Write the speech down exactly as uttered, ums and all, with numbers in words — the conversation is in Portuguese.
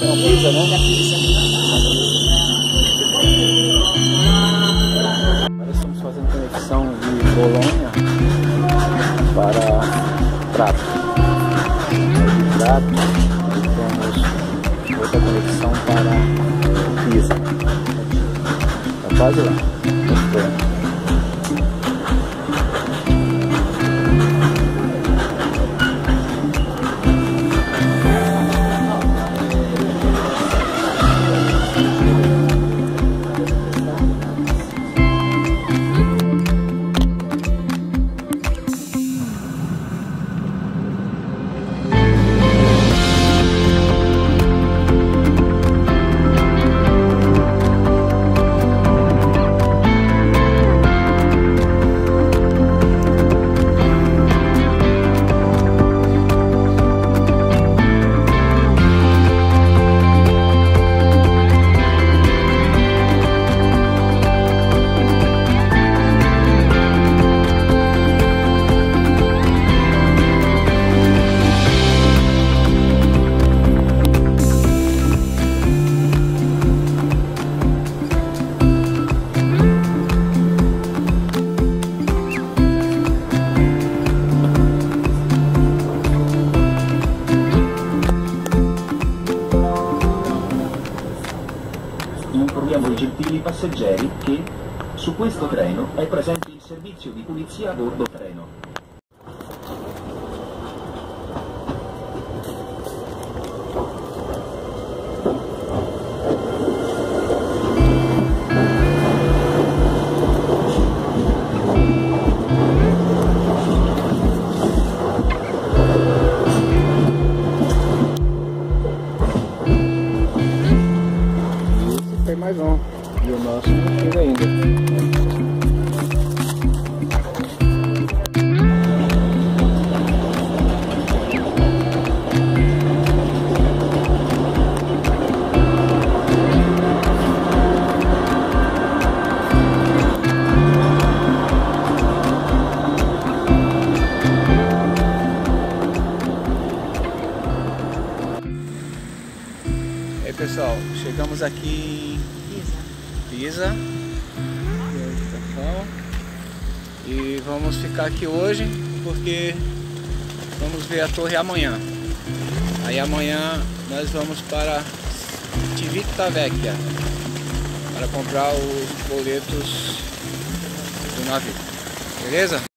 Não pisa, né? Da pizza. Agora estamos fazendo conexão de Bolonha para Prato. De Prato, temos outra conexão para Pisa. Está quase lá. Muito bem. Informiamo i gentili passeggeri che su questo treno è presente il servizio di pulizia a bordo treno. Tem mais um, e o nosso não chega ainda. E aí, pessoal, chegamos aqui em Pisa, e vamos ficar aqui hoje porque vamos ver a torre amanhã. Aí amanhã nós vamos para Civitavecchia para comprar os boletos do navio, beleza?